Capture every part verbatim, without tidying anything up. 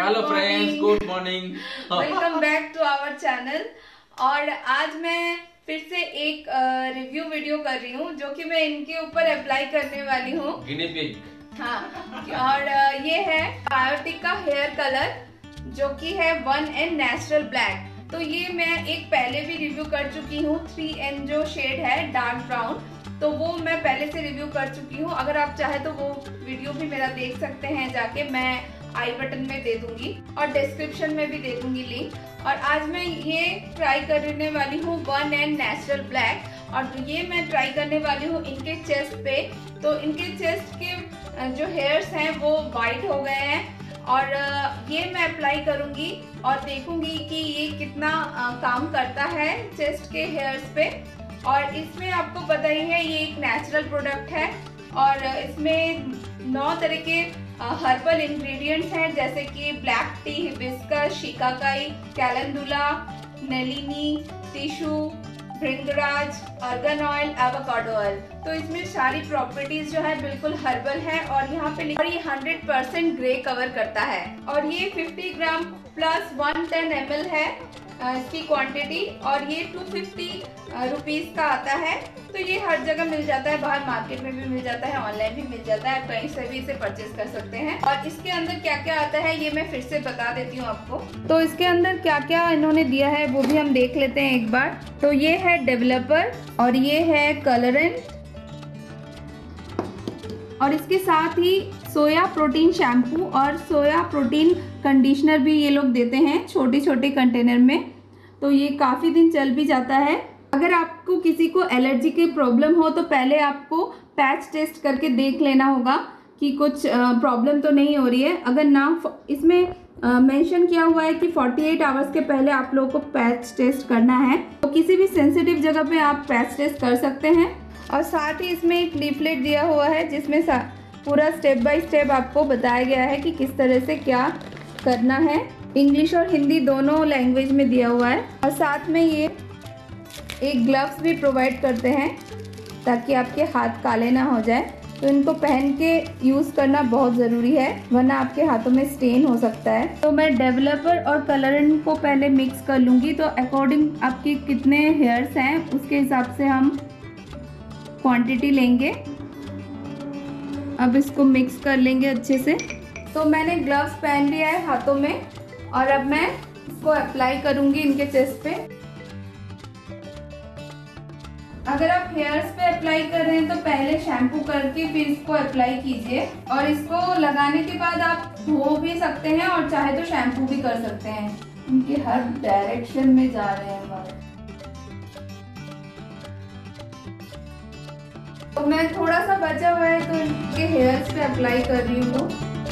Hello friends, good morning. Welcome back to our channel. और आज मैं फिर से एक रिव्यू वीडियो कर रही हूँ जो कि मैं इनके ऊपर अप्लाई करने वाली हूँ। Guinea pig. हाँ, और uh, ये है बायोटिक का हेयर कलर जो कि है वन एन नेचुरल ब्लैक। तो ये मैं एक पहले भी रिव्यू कर चुकी हूँ, थ्री एन जो शेड है डार्क ब्राउन, तो वो मैं पहले से रिव्यू कर चुकी हूँ। अगर आप चाहे तो वो वीडियो भी मेरा देख सकते हैं जाके, मैं आई बटन में दे दूंगी और डिस्क्रिप्शन में भी दे दूंगी लिंक। और आज मैं ये ट्राई करने वाली हूँ वन एंड नेचुरल ब्लैक, और ये मैं ट्राई करने वाली हूँ इनके चेस्ट पे। तो इनके चेस्ट के जो हेयर्स हैं वो वाइट हो गए हैं, और ये मैं अप्लाई करूंगी और देखूंगी कि ये कितना काम करता है चेस्ट के हेयर्स पे। और इसमें आपको पता ही है ये एक नेचुरल प्रोडक्ट है, और इसमें नौ तरह के हर्बल इंग्रेडिएंट्स हैं, जैसे कि black tea, hibiscus, shikakai, calendula, नलिनी, tissue, bhringraj, argan oil, avocado oil. तो इसमें सारी प्रॉपर्टीज जो है बिल्कुल हर्बल है, और यहाँ पे और ये हंड्रेड परसेंट ग्रे कवर करता है, और ये fifty gram plus one ten M L है इसकी क्वांटिटी, और ये टू फिफ्टी रुपीज का आता है। तो ये हर जगह मिल जाता है, बाहर मार्केट में भी मिल जाता है, ऑनलाइन भी मिल जाता है, कहीं से भी इसे परचेज कर सकते हैं। और इसके अंदर क्या क्या आता है ये मैं फिर से बता देती हूँ आपको। तो इसके अंदर क्या क्या इन्होंने दिया है वो भी हम देख लेते हैं एक बार। तो ये है डेवलपर, और ये है कलरेंट, और इसके साथ ही सोया प्रोटीन शैम्पू और सोया प्रोटीन कंडीशनर भी ये लोग देते हैं छोटे छोटे कंटेनर में। तो ये काफ़ी दिन चल भी जाता है। अगर आपको किसी को एलर्जी की प्रॉब्लम हो तो पहले आपको पैच टेस्ट करके देख लेना होगा कि कुछ प्रॉब्लम तो नहीं हो रही है। अगर ना, इसमें मेंशन किया हुआ है कि अड़तालीस आवर्स के पहले आप लोगों को पैच टेस्ट करना है, तो किसी भी सेंसिटिव जगह पे आप पैच टेस्ट कर सकते हैं। और साथ ही इसमें एक लीफलेट दिया हुआ है जिसमें पूरा स्टेप बाय स्टेप आपको बताया गया है कि किस तरह से क्या करना है। इंग्लिश और हिंदी दोनों लैंग्वेज में दिया हुआ है। और साथ में ये एक ग्लव्स भी प्रोवाइड करते हैं ताकि आपके हाथ काले ना हो जाए। तो इनको पहन के यूज़ करना बहुत ज़रूरी है, वरना आपके हाथों में स्टेन हो सकता है। तो मैं डेवलपर और कलरेंट को पहले मिक्स कर लूँगी। तो अकॉर्डिंग आपके कितने हेयर्स हैं उसके हिसाब से हम क्वांटिटी लेंगे। अब इसको मिक्स कर लेंगे अच्छे से। तो मैंने ग्लव्स पहन लिया है हाथों में, और अब मैं इसको अप्लाई करूँगी इनके चेस्ट पे। अगर आप हेयर्स पे अप्लाई कर रहे हैं तो पहले शैम्पू करके फिर इसको अप्लाई कीजिए, और इसको लगाने के बाद आप धो भी सकते हैं और चाहे तो शैम्पू भी कर सकते हैं। इनके हर डायरेक्शन में जा रहे हैं बाल। तो मैं थोड़ा सा बचा हुआ है तो इनके हेयर्स पे अप्लाई कर रही हूँ।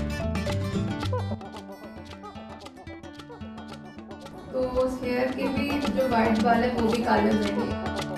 तो उस हेयर के भी जो वाइट बाल है वो भी काले हो जाएंगे।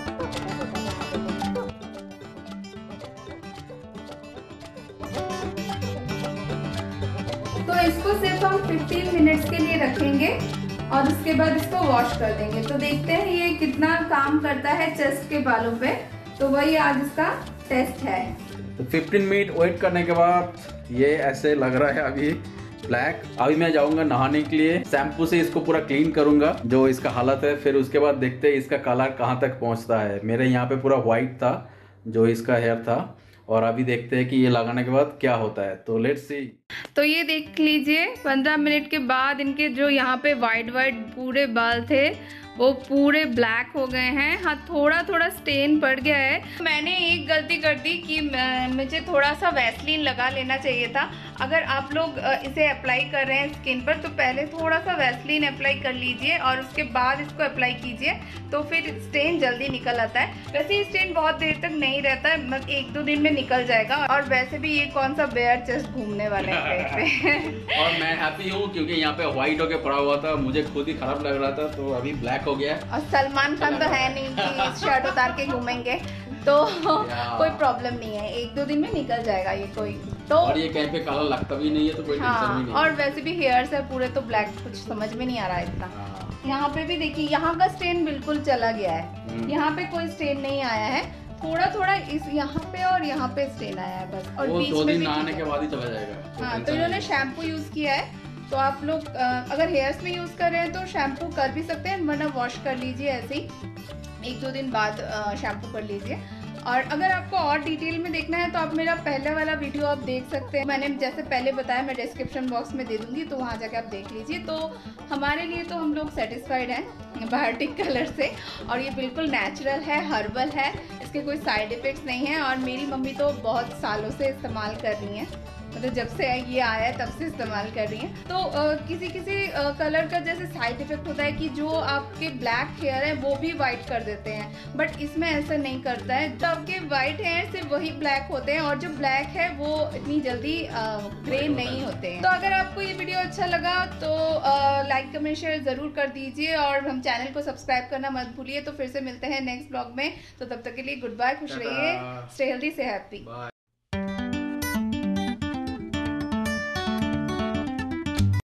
तो इसको सिर्फ हम पंद्रह मिनट्स के लिए रखेंगे और उसके बाद इसको वॉश कर देंगे। तो देखते हैं ये कितना काम करता है चेस्ट के बालों पे। तो वही आज इसका टेस्ट है। तो पंद्रह मिनट वेट करने के बाद ये ऐसे लग रहा है अभी ब्लैक। अभी मैं जाऊंगा नहाने के लिए, शैम्पू से इसको पूरा क्लीन करूंगा जो इसका हालत है, फिर उसके बाद देखते हैं इसका कलर कहाँ तक पहुँचता है। मेरे यहाँ पे पूरा व्हाइट था जो इसका हेयर था, और अभी देखते हैं कि ये लगाने के बाद क्या होता है। तो लेट्स सी। तो ये देख लीजिए पंद्रह मिनट के बाद इनके जो यहाँ पे वाइट वाइट पूरे बाल थे वो पूरे ब्लैक हो गए हैं। हाँ, थोड़ा थोड़ा स्टेन पड़ गया है। मैंने एक गलती कर दी कि मुझे थोड़ा सा वैसलीन लगा लेना चाहिए था। अगर आप लोग इसे अप्लाई कर रहे हैं स्किन पर तो पहले थोड़ा सा वैसलीन अप्लाई कर लीजिए और उसके बाद इसको अप्लाई कीजिए, तो फिर स्टेन जल्दी निकल आता है। वैसे ही स्टेन बहुत देर तक नहीं रहता है, मतलब एक दो दिन में निकल जाएगा। और वैसे भी ये कौन सा बेयर चेस्ट घूमने वाला है पे। और मैं हैप्पी हूँ क्योंकि यहाँ पे व्हाइट होके पड़ा हुआ था, मुझे खुद ही खराब लग रहा था, तो अभी ब्लैक हो गया। और सलमान खान तो है नहीं कि शर्ट उतार के घूमेंगे, तो कोई प्रॉब्लम नहीं है, एक दो दिन में निकल जाएगा ये कोई। तो और ये कहीं पे काला लगता भी नहीं है, तो कोई टेंशन भी नहीं। और वैसे भी हेयर्स है पूरे तो ब्लैक कुछ समझ में नहीं आ रहा है इतना। यहाँ पे भी देखिए, यहाँ का स्टेन बिल्कुल चला गया है, यहाँ पे कोई स्टेन नहीं आया है। थोड़ा थोड़ा इस यहाँ पे और यहाँ पे स्टेन आया है बस, और बीच में भी नहाने के बाद ही चला जाएगा। हाँ, तो इन्होंने शैम्पू यूज किया है तो आप लोग अगर हेयर्स में यूज़ कर रहे हैं तो शैम्पू कर भी सकते हैं, वरना वॉश कर लीजिए ऐसे ही एक दो दिन बाद शैम्पू कर लीजिए। और अगर आपको और डिटेल में देखना है तो आप मेरा पहले वाला वीडियो आप देख सकते हैं, मैंने जैसे पहले बताया मैं डिस्क्रिप्शन बॉक्स में दे दूंगी, तो वहाँ जाके आप देख लीजिए। तो हमारे लिए तो हम लोग सेटिस्फाइड हैं बायोटिक कलर से, और ये बिल्कुल नेचुरल है, हर्बल है, इसके कोई साइड इफ़ेक्ट्स नहीं है। और मेरी मम्मी तो बहुत सालों से इस्तेमाल कर रही हैं, मतलब जब से ये आया है तब से इस्तेमाल कर रही हैं। तो आ, किसी किसी आ, कलर का जैसे साइड इफेक्ट होता है कि जो आपके ब्लैक हेयर है वो भी वाइट कर देते हैं, बट इसमें ऐसा नहीं करता है। तो आपके वाइट हेयर से वही ब्लैक होते हैं, और जो ब्लैक है वो इतनी जल्दी ग्रे नहीं होते हैं। तो अगर आपको ये वीडियो अच्छा लगा तो लाइक कमेंट शेयर जरूर कर दीजिए, और हम चैनल को सब्सक्राइब करना मत भूलिए। तो फिर से मिलते हैं नेक्स्ट ब्लॉग में, तो तब तक के लिए गुड बाय, खुश रहिए, स्टे हेल्दी, से हैप्पी।